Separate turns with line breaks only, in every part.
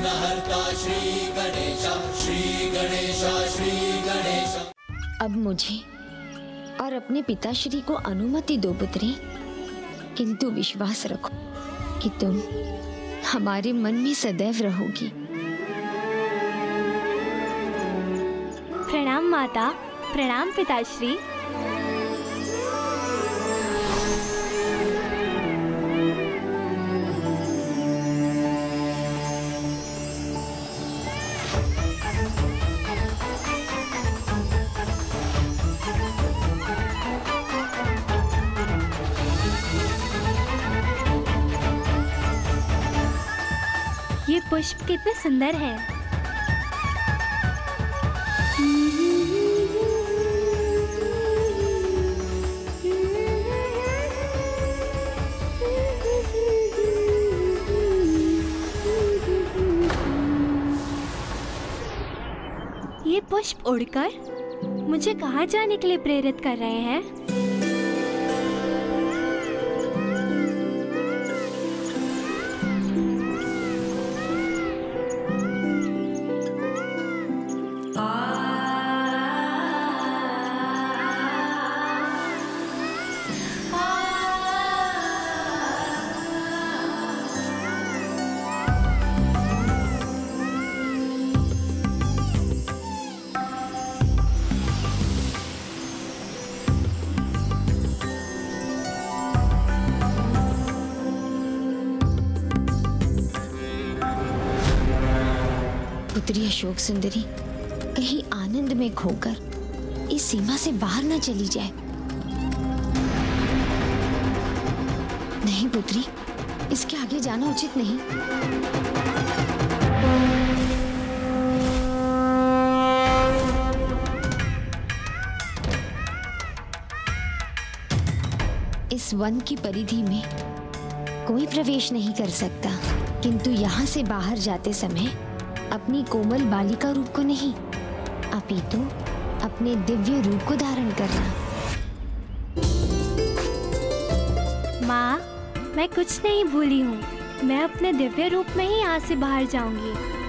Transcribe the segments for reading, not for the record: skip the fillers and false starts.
विघ्नहर्ता श्री गणेशा, श्री गणेशा, श्री गणेशा।
अब मुझे और अपने पिताश्री को अनुमति दो पुत्री, किंतु विश्वास रखो कि तुम हमारे मन में सदैव रहोगी।
प्रणाम माता, प्रणाम पिताश्री। ये पुष्प कितने सुंदर हैं। ये पुष्प उड़कर मुझे कहाँ जाने के लिए प्रेरित कर रहे हैं?
पुत्री अशोक सुंदरी कहीं आनंद में खोकर इस सीमा से बाहर न चली जाए। नहीं पुत्री, इसके आगे जाना उचित नहीं। इस वन की परिधि में कोई प्रवेश नहीं कर सकता, किंतु यहाँ से बाहर जाते समय अपनी कोमल बालिका रूप को नहीं, अपितु अपने दिव्य रूप को धारण करना।
माँ, मैं कुछ नहीं भूली हूँ। मैं अपने दिव्य रूप में ही यहाँ से बाहर जाऊंगी।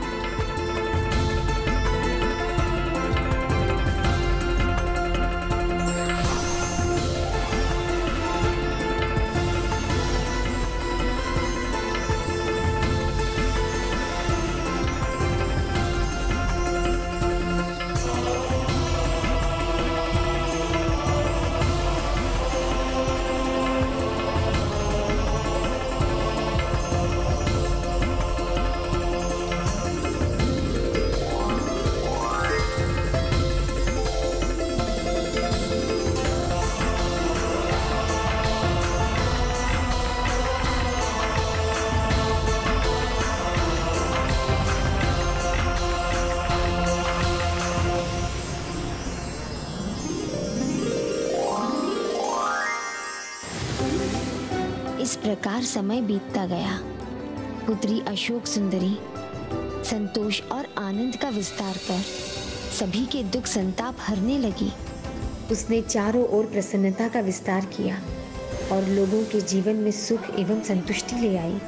इस प्रकार समय बीतता गया। पुत्री अशोक सुंदरी संतोष और आनंद का विस्तार कर सभी के दुख संताप हरने लगी। उसने चारों ओर प्रसन्नता का विस्तार किया और लोगों के जीवन में सुख एवं संतुष्टि ले आई।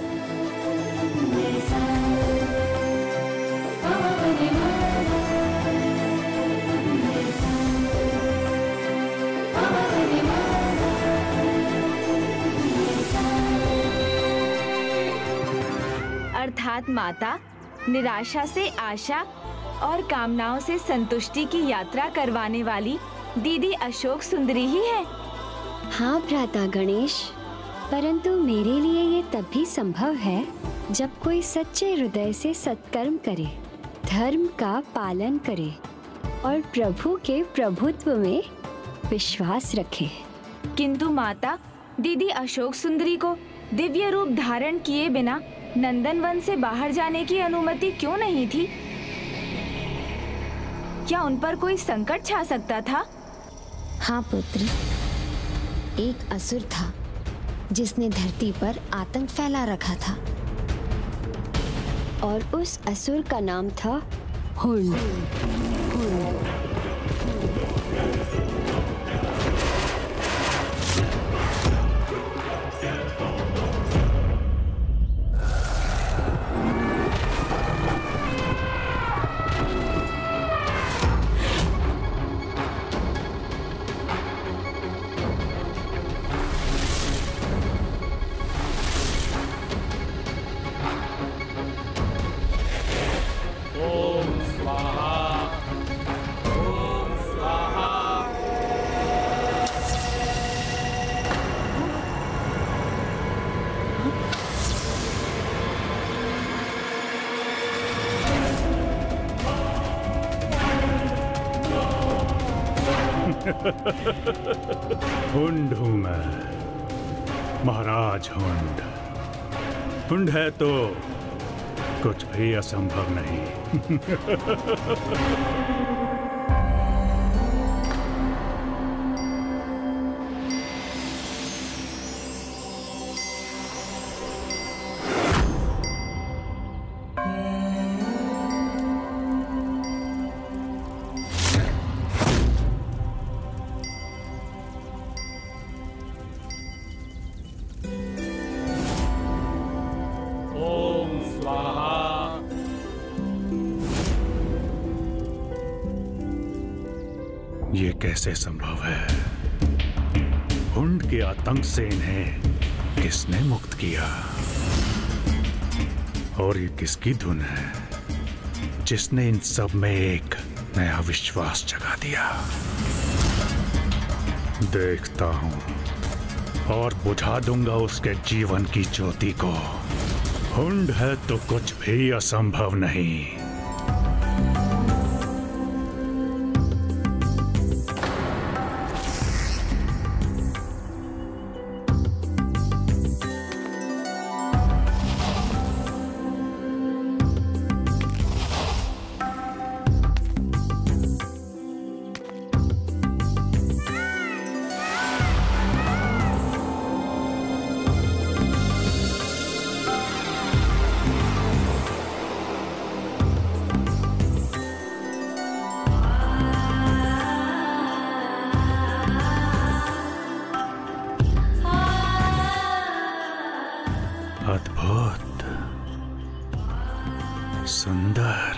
अर्थात माता निराशा से आशा और कामनाओं से संतुष्टि की यात्रा करवाने वाली दीदी अशोक सुंदरी ही है।
हाँ भ्राता गणेश, परंतु मेरे लिए ये तभी संभव है जब कोई सच्चे हृदय से सत्कर्म करे, धर्म का पालन करे और प्रभु के प्रभुत्व में विश्वास रखे।
किंतु माता, दीदी अशोक सुंदरी को दिव्य रूप धारण किए बिना नंदनवन से बाहर जाने की अनुमति क्यों नहीं थी? क्या उन पर कोई संकट छा सकता था?
हाँ पुत्री, एक असुर था जिसने धरती पर आतंक फैला रखा था
और उस असुर का नाम था हुण।
हुंड हूं मैं, महाराज हुंड। हुंड है तो कुछ भी असंभव नहीं। ये कैसे संभव है? हुंड के आतंक से इन्हें किसने मुक्त किया? और ये किसकी धुन है जिसने इन सब में एक नया विश्वास जगा दिया? देखता हूं और बुझा दूंगा उसके जीवन की ज्योति को। हुंड है तो कुछ भी असंभव नहीं। अद्भुत, सुंदर।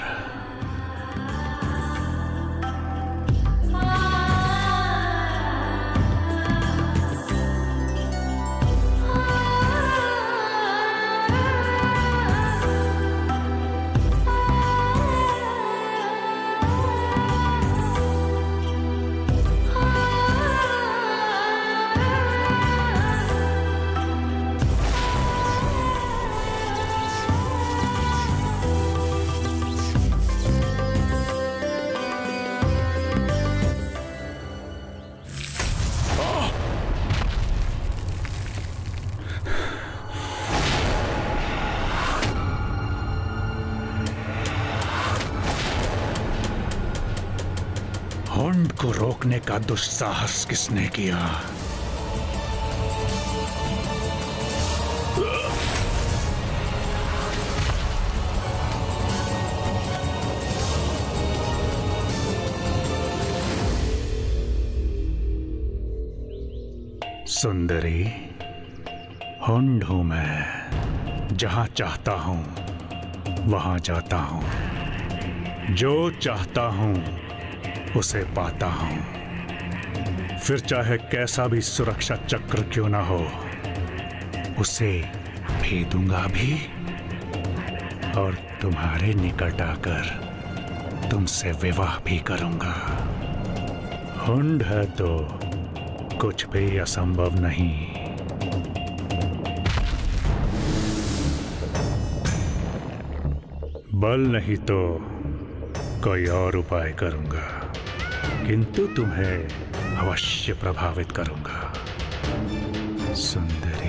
हुंड को रोकने का दुस्साहस किसने किया? सुंदरी, हुंड हूं मैं। जहां चाहता हूं वहां जाता हूं। जो चाहता हूं उसे पाता हूं। फिर चाहे कैसा भी सुरक्षा चक्र क्यों ना हो, उसे भेदूंगा भी और तुम्हारे निकट आकर तुमसे विवाह भी करूंगा। हुंड है तो कुछ भी असंभव नहीं। बल नहीं तो कोई और उपाय करूंगा, किंतु तुम्हें अवश्य प्रभावित करूंगा। सुंदरी,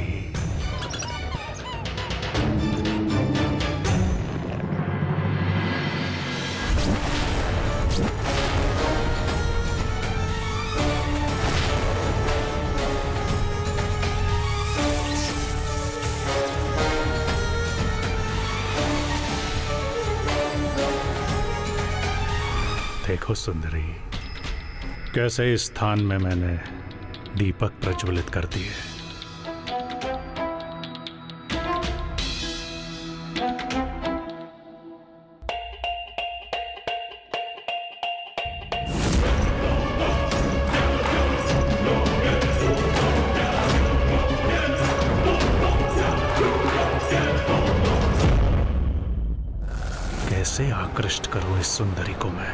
देखो सुंदरी, कैसे इस स्थान में मैंने दीपक प्रज्वलित कर दिए। कैसे आकृष्ट करूं इस सुंदरी को मैं।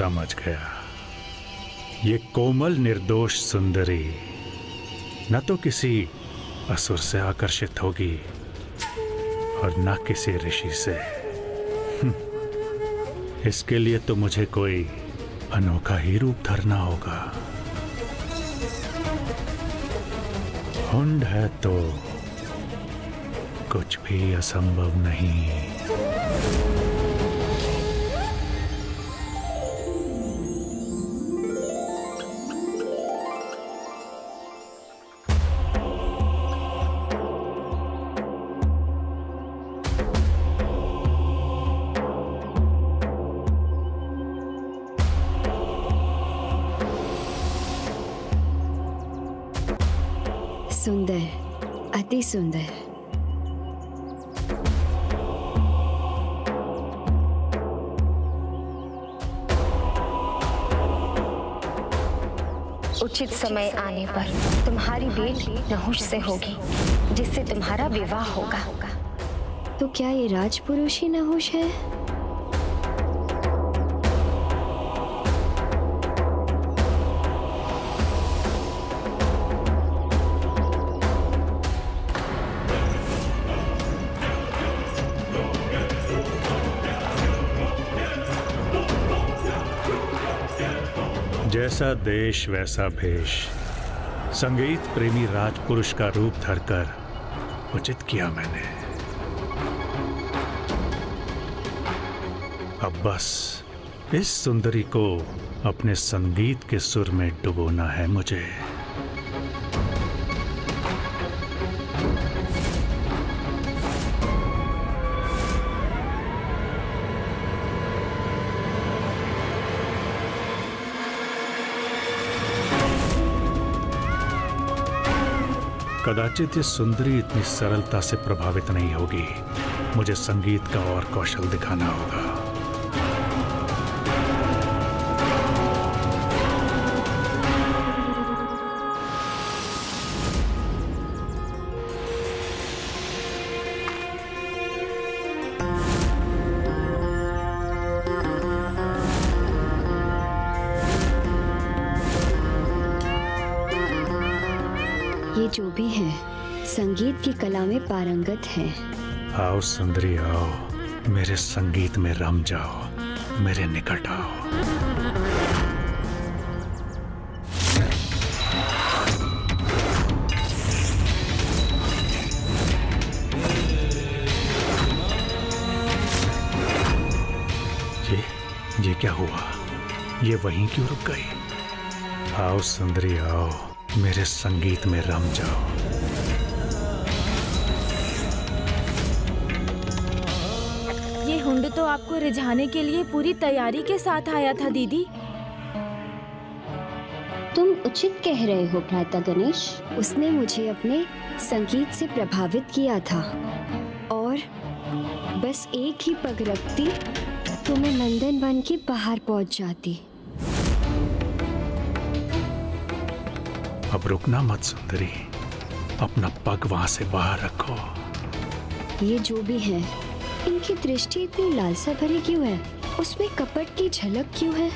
समझ गया। ये कोमल निर्दोष सुंदरी न तो किसी असुर से आकर्षित होगी और न किसी ऋषि से। इसके लिए तो मुझे कोई अनोखा ही रूप धरना होगा। हुंड है तो कुछ भी असंभव नहीं।
सुंदर, अति सुंदर।
उचित समय आने पर तुम्हारी भेंट नहुष से होगी, जिससे तुम्हारा विवाह होगा।
तो क्या ये राजपुरुष ही नहुष है?
जैसा देश वैसा भेष, संगीत प्रेमी राजपुरुष का रूप धरकर उचित किया मैंने। अब बस इस सुंदरी को अपने संगीत के सुर में डुबोना है मुझे। कदाचित ये सुंदरी इतनी सरलता से प्रभावित नहीं होगी। मुझे संगीत का और कौशल दिखाना होगा।
ये जो भी है संगीत की कला में पारंगत है।
आओ सुंदरी आओ, मेरे संगीत में रम जाओ, मेरे निकट आओ। ये क्या हुआ? ये वहीं क्यों रुक गई? आओ सुंदरी आओ, मेरे संगीत में रम जाओ।
ये हुंड तो आपको रिझाने के लिए पूरी तैयारी के साथ आया था दीदी।
तुम उचित कह रहे हो भ्राता गणेश। उसने मुझे अपने संगीत से प्रभावित किया था और बस एक ही पग रखती तो मैं नंदनवन के बाहर पहुंच जाती।
अब रुकना मत सुंदरी, अपना पग वहां से बाहर रखो।
ये जो भी है, इनकी दृष्टि इतनी लालसा भरी क्यों है? उसमें कपट की झलक क्यों है?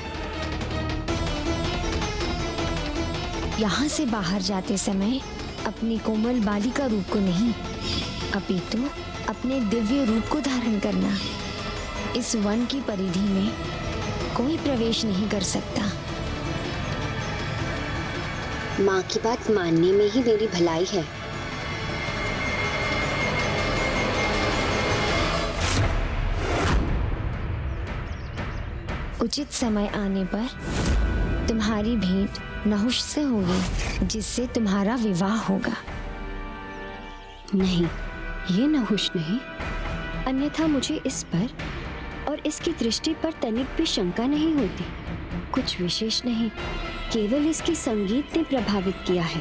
यहाँ से बाहर जाते समय अपनी कोमल बालिका रूप को नहीं, अपितु अपने दिव्य रूप को धारण करना। इस वन की परिधि में कोई प्रवेश नहीं कर सकता।
माँ की बात मानने में ही मेरी भलाई है।
उचित समय आने पर तुम्हारी भेंट नहुष से होगी, जिससे तुम्हारा विवाह होगा।
नहीं, ये नहुष नहीं। अन्यथा मुझे इस पर और इसकी दृष्टि पर तनिक भी शंका नहीं होती। कुछ विशेष नहीं, केवल इसके संगीत ने प्रभावित किया है।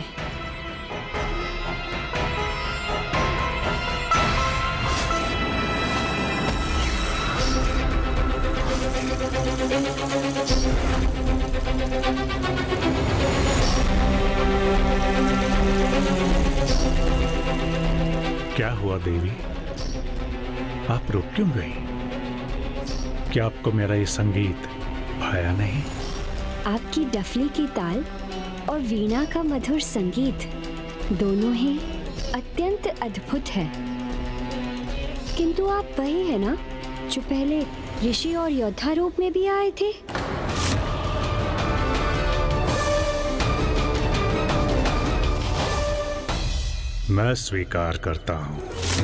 क्या हुआ देवी? आप रुक क्यों गई? क्या आपको मेरा ये संगीत भाया नहीं?
आपकी डफली की ताल और वीणा का मधुर संगीत दोनों ही अत्यंत अद्भुत है। किंतु आप वही है ना जो पहले ऋषि और योद्धा रूप में भी आए थे?
मैं स्वीकार करता हूं,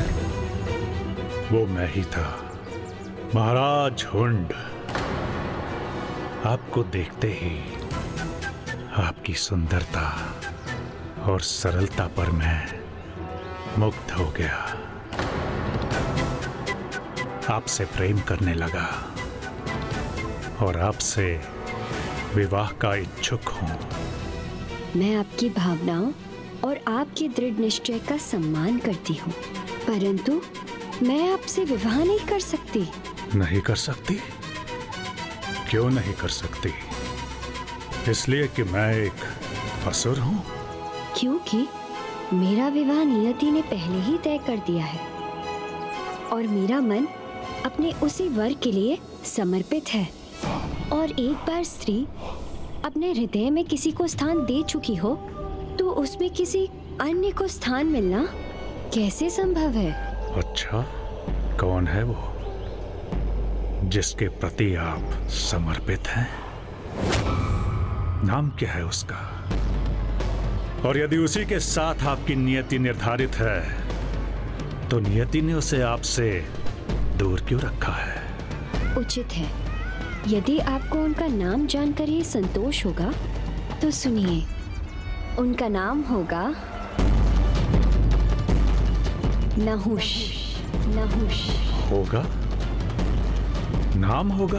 वो मैं ही था, महाराज हुंड। आपको देखते ही आपकी सुंदरता और सरलता पर मैं मुग्ध हो गया। आपसे प्रेम करने लगा और आपसे विवाह का इच्छुक हूं।
मैं आपकी भावनाओं और आपके दृढ़ निश्चय का सम्मान करती हूँ, परंतु मैं आपसे विवाह नहीं कर सकती।
नहीं कर सकती? क्यों नहीं कर सकती? इसलिए कि मैं एक असुर हूँ?
क्योंकि मेरा विवाह नियति ने पहले ही तय कर दिया है और मेरा मन अपने उसी वर के लिए समर्पित है। और एक बार स्त्री अपने हृदय में किसी को स्थान दे चुकी हो तो उसमें किसी अन्य को स्थान मिलना कैसे संभव है?
अच्छा, कौन है वो जिसके प्रति आप समर्पित हैं? नाम क्या है उसका? और यदि उसी के साथ आपकी नियति निर्धारित है तो नियति ने उसे आपसे दूर क्यों रखा है?
उचित है, यदि आपको उनका नाम जानकर ही संतोष होगा तो सुनिए। उनका नाम होगा नहुष। नहुष
होगा? नाम होगा?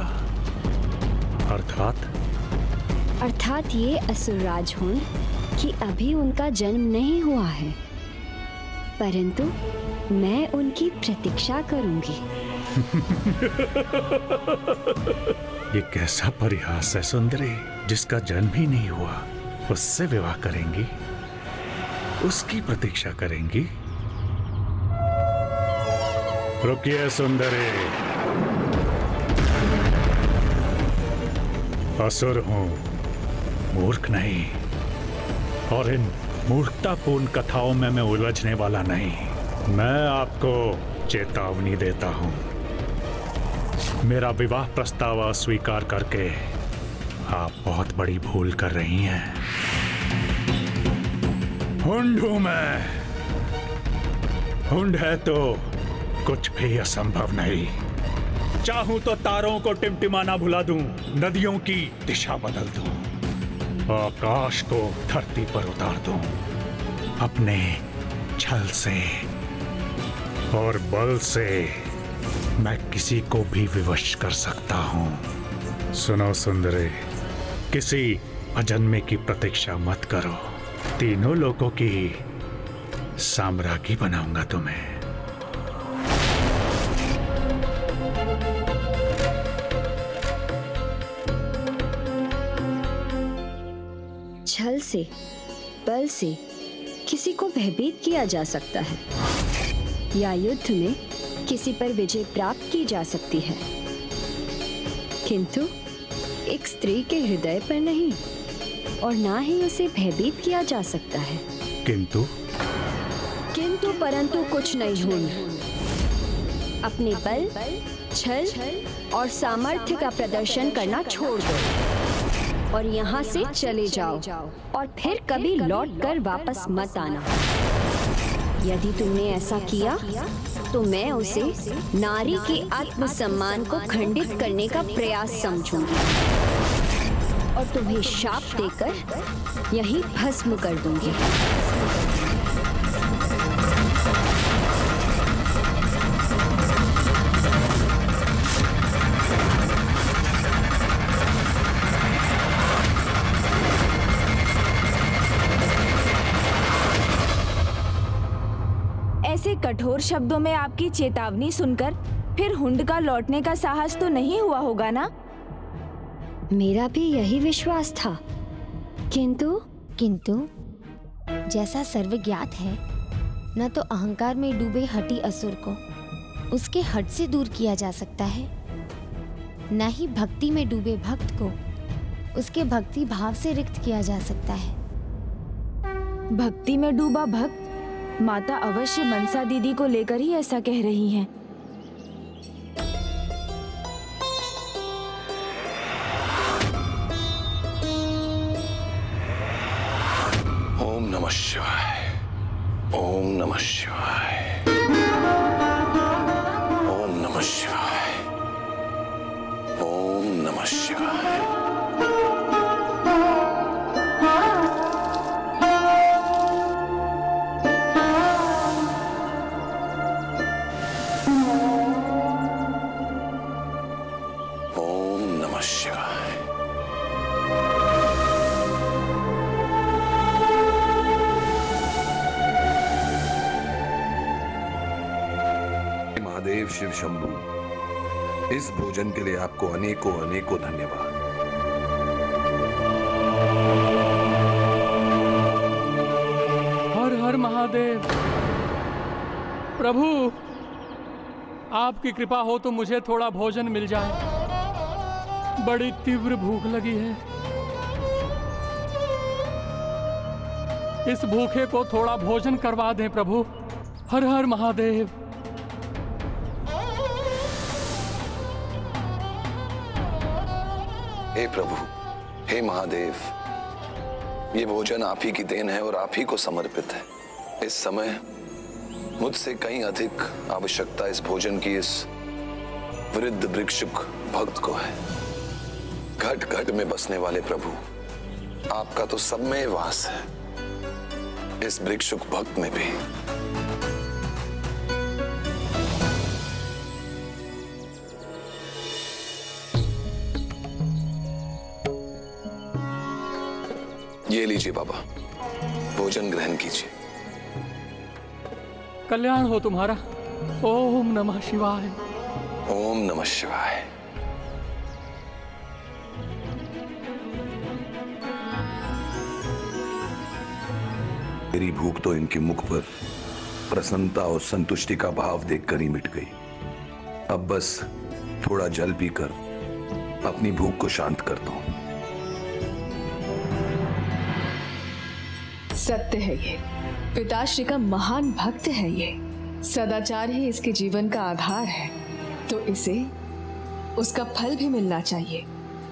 अर्थात
ये असुरराज हुन कि अभी उनका जन्म नहीं हुआ है, परंतु मैं उनकी प्रतीक्षा करूंगी।
ये कैसा परिहास है सुंदरी, जिसका जन्म ही नहीं हुआ उससे विवाह करेंगी, उसकी प्रतीक्षा करेंगी? रुकिए सुंदरी, असुर हूं, मूर्ख नहीं, और इन मूर्खतापूर्ण कथाओं में मैं उलझने वाला नहीं। मैं आपको चेतावनी देता हूं, मेरा विवाह प्रस्ताव अस्वीकार करके आप बहुत बड़ी भूल कर रही हैं। हुंड हूं मैं, हुंड है तो कुछ भी असंभव नहीं। चाहूं तो तारों को टिमटिमाना भुला दूं, नदियों की दिशा बदल दूं, आकाश को धरती पर उतार दूं, अपने छल से और बल से मैं किसी को भी विवश कर सकता हूं। सुनो सुंदरी, किसी अजन्मे की प्रतीक्षा मत करो, तीनों लोगों की साम्राज्ञी बनाऊंगा तुम्हें।
छल से, बल से किसी को भयभीत किया जा सकता है या युद्ध में किसी पर विजय प्राप्त की जा सकती है, किंतु एक स्त्री के हृदय पर नहीं, और ना ही उसे भयभीत किया जा सकता है।
किंतु
परंतु कुछ नहीं हूं। अपने बल, छल और सामर्थ्य का प्रदर्शन करना छोड़ दो और यहाँ से चले जाओ और फिर कभी लौटकर वापस मत आना। यदि तुमने ऐसा किया तो मैं उसे नारी के आत्मसम्मान को खंडित करने का प्रयास समझूंगी और तुम्हें शाप देकर यहीं भस्म कर दूंगी।
ऐसे कठोर शब्दों में आपकी चेतावनी सुनकर फिर हुंड का लौटने का साहस तो नहीं हुआ होगा ना?
मेरा भी यही विश्वास था,
किंतु जैसा सर्वज्ञात है, न तो अहंकार में डूबे हठी असुर को उसके हट से दूर किया जा सकता है, न ही भक्ति में डूबे भक्त को उसके भक्ति भाव से रिक्त किया जा सकता है।
भक्ति में डूबा भक्त माता अवश्य मनसा दीदी को लेकर ही ऐसा कह रही हैं।
ओम नमः शिवाय, ओम नमः शिवाय, ओम नमः शिवाय, ओम नमः शिवाय। शिव शंभू, इस भोजन के लिए आपको अनेकों अनेकों धन्यवाद।
हर हर महादेव। प्रभु, आपकी कृपा हो तो मुझे थोड़ा भोजन मिल जाए, बड़ी तीव्र भूख लगी है। इस भूखे को थोड़ा भोजन करवा दें प्रभु। हर हर महादेव।
हे प्रभु, हे महादेव, ये भोजन आप ही की देन है और आप ही को समर्पित है। इस समय मुझसे कहीं अधिक आवश्यकता इस भोजन की इस वृद्ध भिक्षुक भक्त को है। घट घट में बसने वाले प्रभु, आपका तो सब में वास है, इस भिक्षुक भक्त में भी। ये लीजिए बाबा, भोजन ग्रहण कीजिए।
कल्याण हो तुम्हारा। ओम नमः शिवाय,
ओम नमः शिवाय। मेरी भूख तो इनके मुख पर प्रसन्नता और संतुष्टि का भाव देखकर ही मिट गई। अब बस थोड़ा जल पीकर अपनी भूख को शांत करता हूं।
सत्य है ये, पिताश्री का महान भक्त है ये। सदाचार ही इसके जीवन का आधार है, तो इसे उसका फल भी मिलना चाहिए।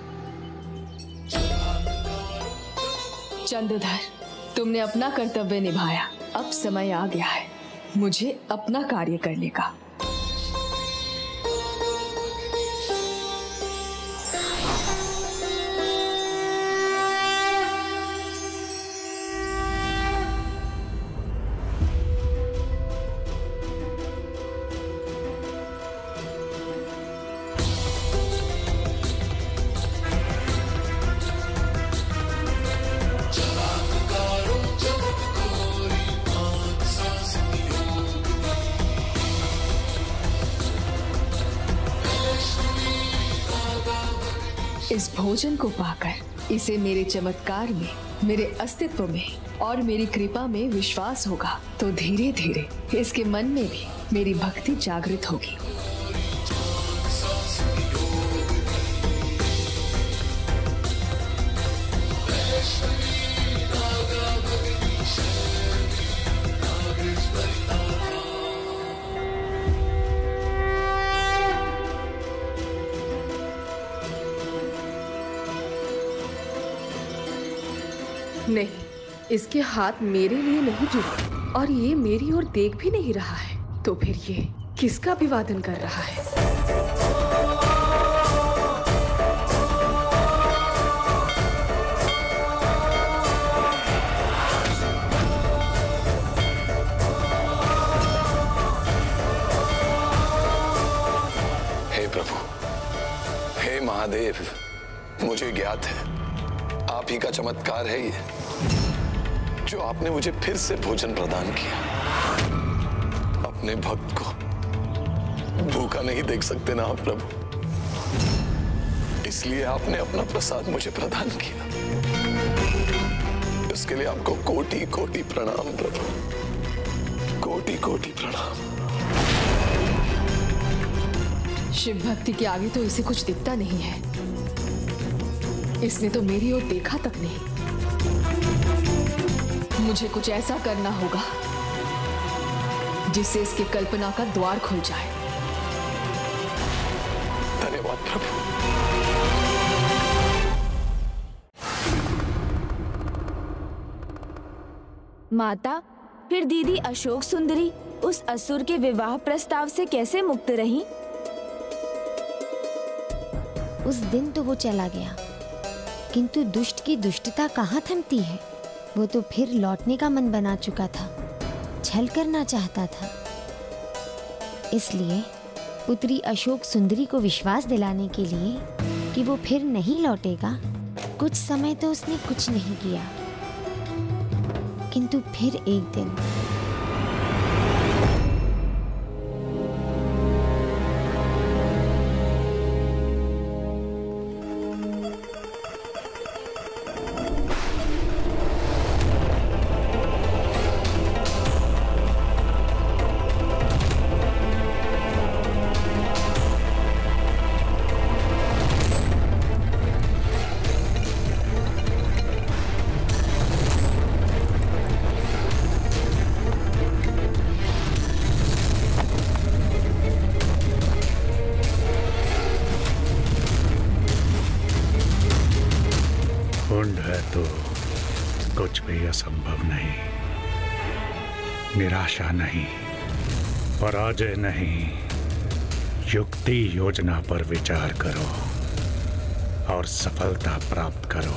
चंद्रधर, तुमने अपना कर्तव्य निभाया, अब समय आ गया है मुझे अपना कार्य करने का। इस भोजन को पाकर इसे मेरे चमत्कार में, मेरे अस्तित्व में और मेरी कृपा में विश्वास होगा, तो धीरे धीरे इसके मन में भी मेरी भक्ति जागृत होगी।
नहीं, इसके हाथ मेरे लिए नहीं जुड़े और ये मेरी ओर देख भी नहीं रहा है, तो फिर ये किसका अभिवादन कर रहा है?
हे प्रभु, हे महादेव, मुझे ज्ञात है आप ही का चमत्कार है ये, जो आपने मुझे फिर से भोजन प्रदान किया। अपने भक्त को भूखा नहीं देख सकते ना आप प्रभु, इसलिए आपने अपना प्रसाद मुझे प्रदान किया। इसके लिए आपको कोटि कोटि प्रणाम प्रभु, कोटि कोटि प्रणाम।
शिव भक्ति के आगे तो इसे कुछ दिखता नहीं है। इसने तो मेरी ओर देखा तक नहीं। मुझे कुछ ऐसा करना होगा जिससे इसकी कल्पना का द्वार खुल जाए।
धन्यवाद प्रभु।
माता, फिर दीदी अशोक सुंदरी उस असुर के विवाह प्रस्ताव से कैसे मुक्त रही?
उस दिन तो वो चला गया, किंतु दुष्ट की दुष्टता कहाँ थमती है। वो तो फिर लौटने का मन बना चुका था, छल करना चाहता था। इसलिए पुत्री अशोक सुंदरी को विश्वास दिलाने के लिए कि वो फिर नहीं लौटेगा, कुछ समय तो उसने कुछ नहीं किया। किंतु फिर एक दिन
तो कुछ भी असंभव नहीं, निराशा नहीं, पराजय नहीं, युक्ति योजना पर विचार करो और सफलता प्राप्त करो।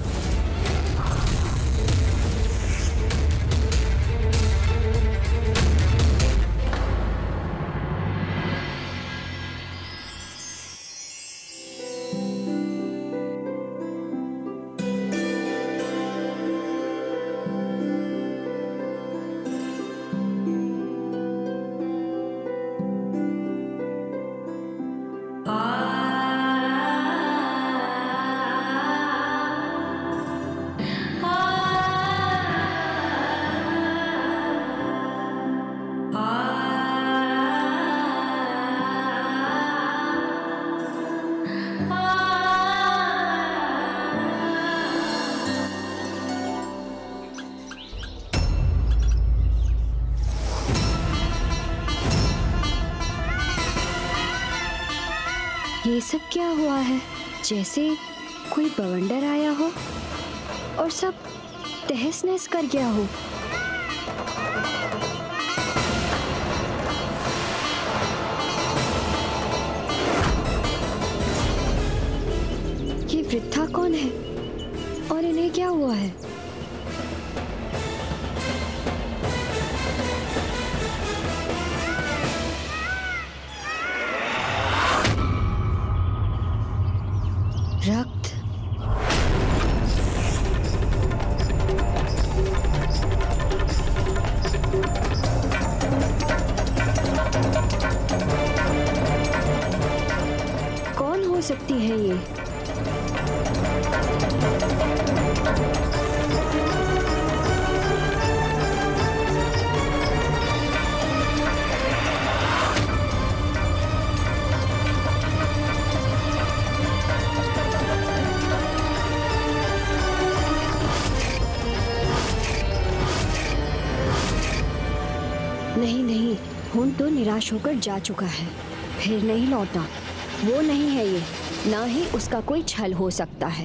ये सब क्या हुआ है? जैसे कोई बवंडर आया हो और सब तहस नहस कर गया हो। ये वृद्धा कौन है और इन्हें क्या हुआ है? रक्त। कौन हो सकती है ये? नहीं नहीं, खून तो निराश होकर जा चुका है, फिर नहीं लौटना। वो नहीं है ये, ना ही उसका कोई छल हो सकता है।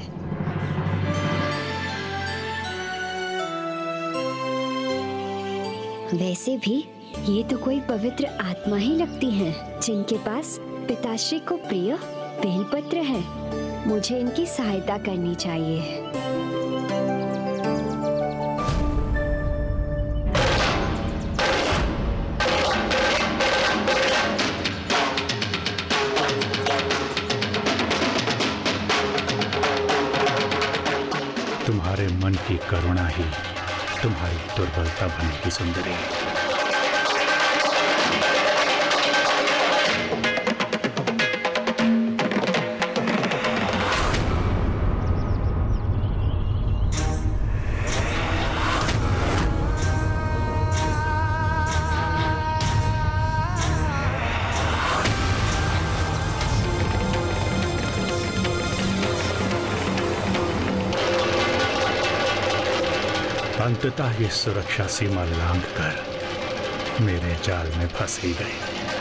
वैसे भी ये तो कोई पवित्र आत्मा ही लगती हैं, जिनके पास पिताश्री को प्रिय बेलपत्र है। मुझे इनकी सहायता करनी चाहिए।
तुम्हारे मन की करुणा ही तुम्हारी दुर्बलता बनेगी सुंदरी। अंततः ये सुरक्षा सीमा लांघकर मेरे जाल में फंस ही गई।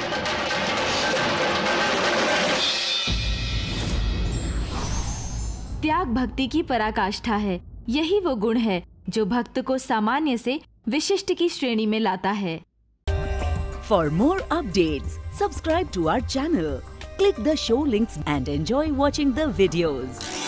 त्याग भक्ति की पराकाष्ठा है। यही वो गुण है जो भक्त को सामान्य से विशिष्ट की श्रेणी में लाता है।
For more updates, subscribe to our channel, click the show links and enjoy watching the videos.